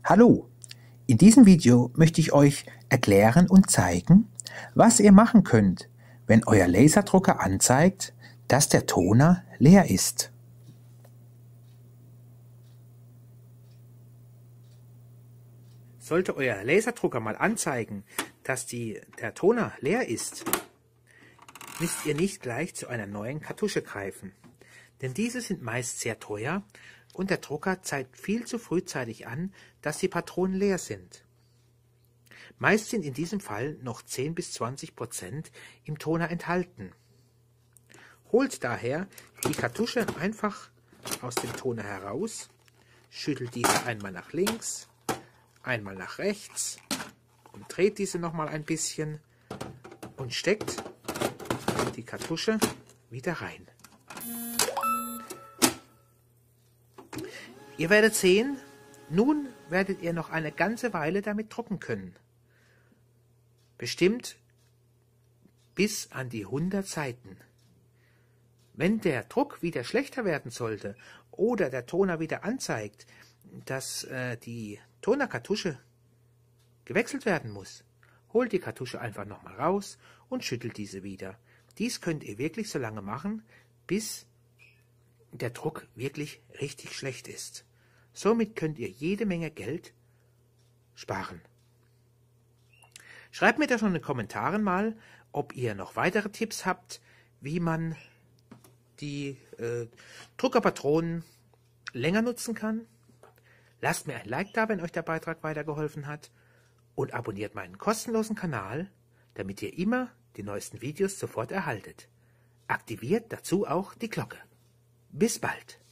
Hallo, in diesem Video möchte ich euch erklären und zeigen, was ihr machen könnt, wenn euer Laserdrucker anzeigt, dass der Toner leer ist. Sollte euer Laserdrucker mal anzeigen, dass der Toner leer ist, müsst ihr nicht gleich zu einer neuen Kartusche greifen, denn diese sind meist sehr teuer und der Drucker zeigt viel zu frühzeitig an, dass die Patronen leer sind. Meist sind in diesem Fall noch 10 bis 20% im Toner enthalten. Holt daher die Kartusche einfach aus dem Toner heraus, schüttelt diese einmal nach links, einmal nach rechts und dreht diese nochmal ein bisschen und steckt die Kartusche wieder rein. Ihr werdet sehen, nun werdet ihr noch eine ganze Weile damit drucken können. Bestimmt bis an die 100 Seiten. Wenn der Druck wieder schlechter werden sollte oder der Toner wieder anzeigt, dass die Tonerkartusche gewechselt werden muss, holt die Kartusche einfach nochmal raus und schüttelt diese wieder. Dies könnt ihr wirklich so lange machen, bis der Druck wirklich richtig schlecht ist. Somit könnt ihr jede Menge Geld sparen. Schreibt mir das schon in den Kommentaren mal, ob ihr noch weitere Tipps habt, wie man die Druckerpatronen länger nutzen kann. Lasst mir ein Like da, wenn euch der Beitrag weitergeholfen hat und abonniert meinen kostenlosen Kanal, damit ihr immer die neuesten Videos sofort erhaltet. Aktiviert dazu auch die Glocke. Bis bald!